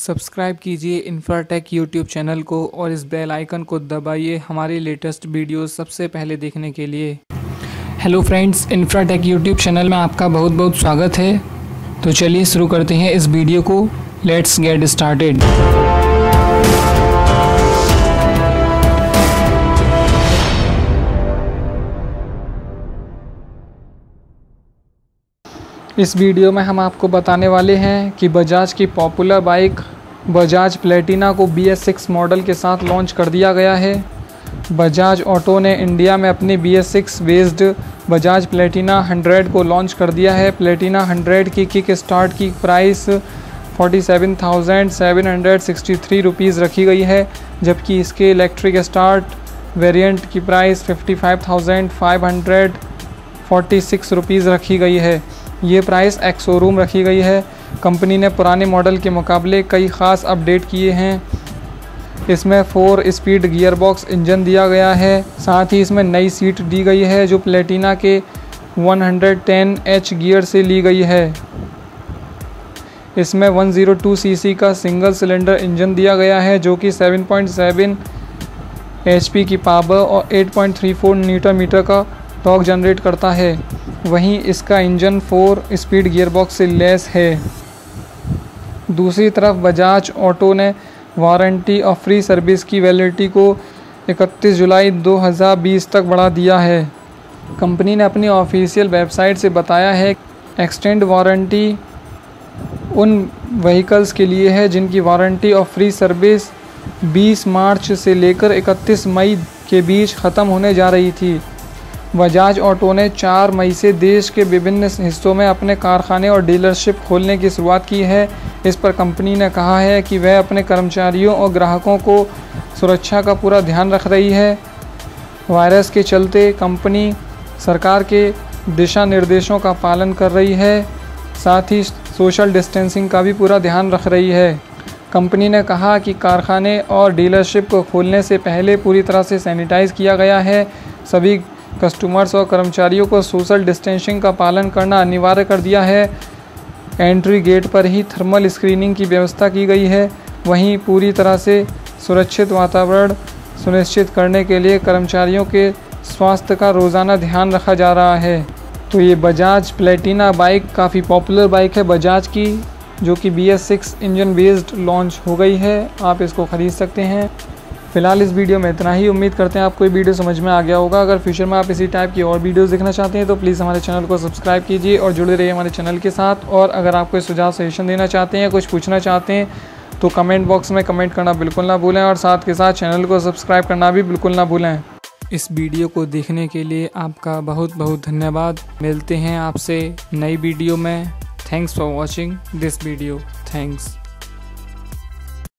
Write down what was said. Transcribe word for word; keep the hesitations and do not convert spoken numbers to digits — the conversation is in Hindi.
सब्सक्राइब कीजिए इंफ्राटेक यूट्यूब चैनल को और इस बेल आइकन को दबाइए हमारी लेटेस्ट वीडियोस सबसे पहले देखने के लिए। Hello friends, Infratech YouTube channel में आपका बहुत बहुत स्वागत है। तो चलिए शुरू करते हैं इस वीडियो को। Let's get started. इस वीडियो में हम आपको बताने वाले हैं कि बजाज की पॉपुलर बाइक बजाज प्लेटिना को बी एस सिक्स मॉडल के साथ लॉन्च कर दिया गया है। बजाज ऑटो ने इंडिया में अपनी B S six based Bajaj Platina hundred को लॉन्च कर दिया है। प्लेटिना हंड्रेड की किक स्टार्ट की price forty seven thousand seven hundred sixty three rupees रखी गई है, जबकि इसके इलेक्ट्रिक स्टार्ट वेरिएंट की price fifty five thousand five hundred forty six rupees रखी गई है। ये प्राइस एक्स शोरूम रखी गई है। कंपनी ने पुराने मॉडल के मुकाबले कई ख़ास अपडेट किए हैं। इसमें four speed gear box engine दिया गया है। साथ ही इसमें नई सीट दी गई है जो प्लेटिना के one hundred ten H gear से ली गई है। इसमें one zero two C C का सिंगल सिलेंडर इंजन दिया गया है जो कि seven point seven H P की पावर और eight point three four newton metre का टॉर्क जनरेट करता है। वहीं इसका इंजन फोर स्पीड गियरबॉक्स से लैस है। दूसरी तरफ बजाज ऑटो ने वारंटी और फ्री सर्विस की वैलिडिटी को इकतीस जुलाई दो हज़ार बीस तक बढ़ा दिया है। कंपनी ने अपनी ऑफिशियल वेबसाइट से बताया है कि एक्सटेंड वारंटी उन व्हीकल्स के लिए है जिनकी वारंटी और फ्री सर्विस बीस मार्च से लेकर इकतीस मई के बीच ख़त्म होने जा रही थी। बजाज ऑटो ने चार मई से देश के विभिन्न हिस्सों में अपने कारखाने और डीलरशिप खोलने की शुरुआत की है। इस पर कंपनी ने कहा है कि वह अपने कर्मचारियों और ग्राहकों को सुरक्षा का पूरा ध्यान रख रही है। वायरस के चलते कंपनी सरकार के दिशा निर्देशों का पालन कर रही है, साथ ही सोशल डिस्टेंसिंग का भी पूरा ध्यान रख रही है। कंपनी ने कहा कि कारखाने और डीलरशिप को खोलने से पहले पूरी तरह से सैनिटाइज़ किया गया है। सभी कस्टमर्स और कर्मचारियों को सोशल डिस्टेंसिंग का पालन करना अनिवार्य कर दिया है। एंट्री गेट पर ही थर्मल स्क्रीनिंग की व्यवस्था की गई है। वहीं पूरी तरह से सुरक्षित वातावरण सुनिश्चित करने के लिए कर्मचारियों के स्वास्थ्य का रोज़ाना ध्यान रखा जा रहा है। तो ये बजाज प्लेटिना बाइक काफ़ी पॉपुलर बाइक है बजाज की, जो कि B S six engine based launch हो गई है। आप इसको ख़रीद सकते हैं। फिलहाल इस वीडियो में इतना ही। उम्मीद करते हैं आपको ये वीडियो समझ में आ गया होगा। अगर फ्यूचर में आप इसी टाइप की और वीडियोस देखना चाहते हैं तो प्लीज़ हमारे चैनल को सब्सक्राइब कीजिए और जुड़े रहिए हमारे चैनल के साथ। और अगर आप कोई सुझाव सजेशन देना चाहते हैं, कुछ पूछना चाहते हैं तो कमेंट बॉक्स में कमेंट करना बिल्कुल ना भूलें और साथ के साथ चैनल को सब्सक्राइब करना भी बिल्कुल ना भूलें। इस वीडियो को देखने के लिए आपका बहुत बहुत धन्यवाद। मिलते हैं आपसे नई वीडियो में। Thanks for watching this video. Thanks.